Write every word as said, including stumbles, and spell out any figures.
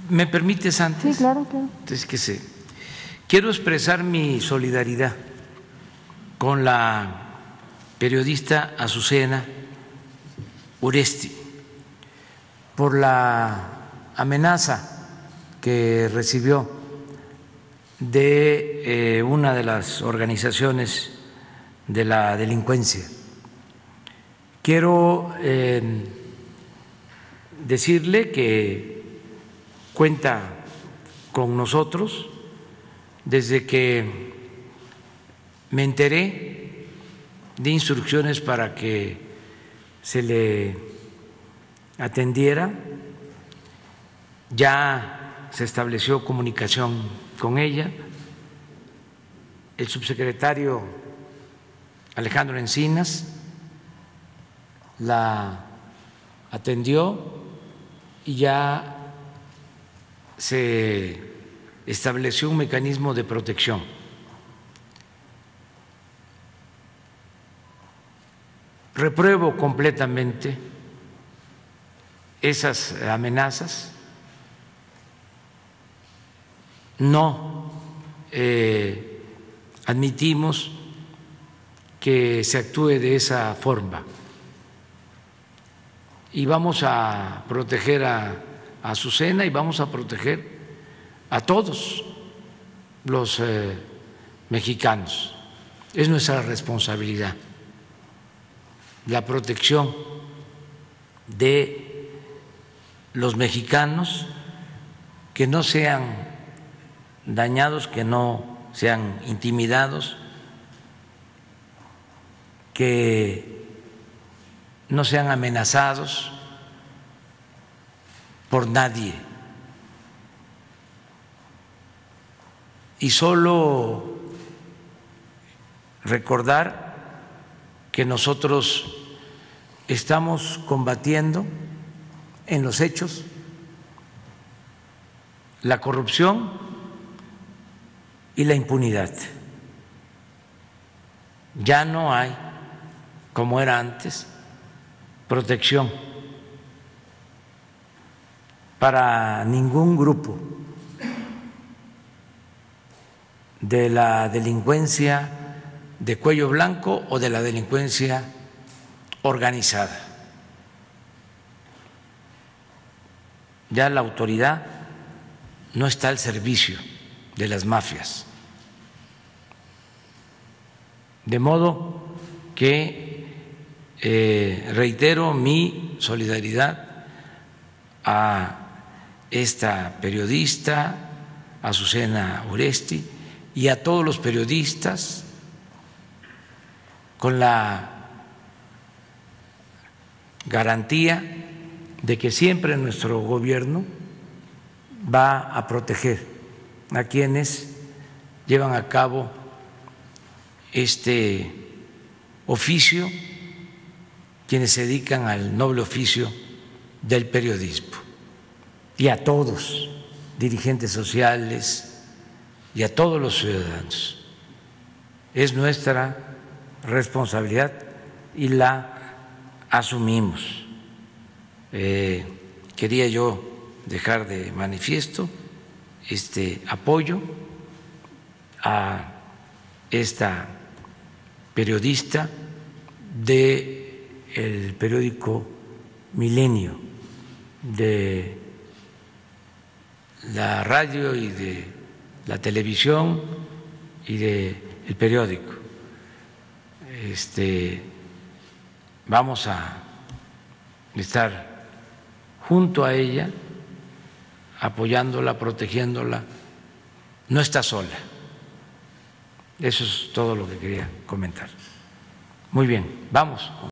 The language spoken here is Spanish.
¿Me permites antes? Sí, claro, claro. Es que sé. Quiero expresar mi solidaridad con la periodista Azucena Uresti por la amenaza que recibió de eh, una de las organizaciones de la delincuencia. Quiero eh, decirle que cuenta con nosotros desde que me enteré de instrucciones para que se le atendiera. Ya se estableció comunicación con ella. El subsecretario Alejandro Encinas la atendió y ya se estableció un mecanismo de protección. Repruebo completamente esas amenazas. No eh, admitimos que se actúe de esa forma y vamos a proteger a, a Azucena y vamos a proteger a todos los eh, mexicanos. Es nuestra responsabilidad la protección de los mexicanos, que no sean dañados, que no sean intimidados, que no sean amenazados por nadie. Y solo recordar que nosotros estamos combatiendo en los hechos la corrupción y la impunidad. Ya no hay, como era antes, protección para ningún grupo de la delincuencia de cuello blanco o de la delincuencia organizada. Ya la autoridad no está al servicio de las mafias. De modo que eh, reitero mi solidaridad a esta periodista, Azucena Uresti, y a todos los periodistas, con la garantía de que siempre nuestro gobierno va a proteger a quienes llevan a cabo este oficio, quienes se dedican al noble oficio del periodismo, y a todos, dirigentes sociales y a todos los ciudadanos. Es nuestra responsabilidad y la asumimos. Eh, quería yo dejar de manifiesto este apoyo a esta periodista del periódico Milenio, de la radio y de la televisión y del periódico. Este, vamos a estar junto a ella, apoyándola, protegiéndola. No está sola. Eso es todo lo que quería comentar. Muy bien, vamos.